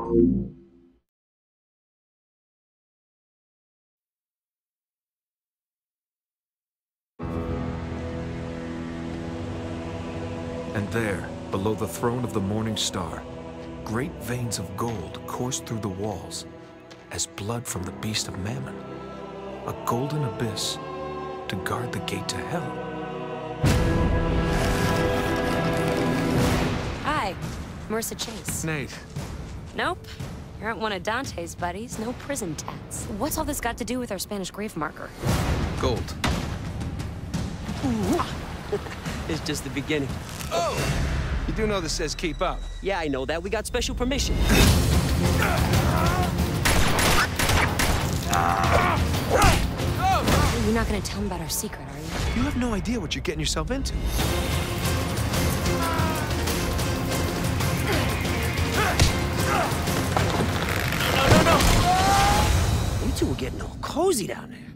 And there, below the throne of the Morning Star, great veins of gold coursed through the walls as blood from the beast of Mammon. A golden abyss to guard the gate to hell. Hi, Marissa Chase. Nate. Nope. You aren't one of Dante's buddies. No prison tats. What's all this got to do with our Spanish grave marker? Gold. It's just the beginning. Oh! You do know this says keep up. Yeah, I know that. We got special permission. You're not gonna tell him about our secret, are you? You have no idea what you're getting yourself into. You two were getting all cozy down there.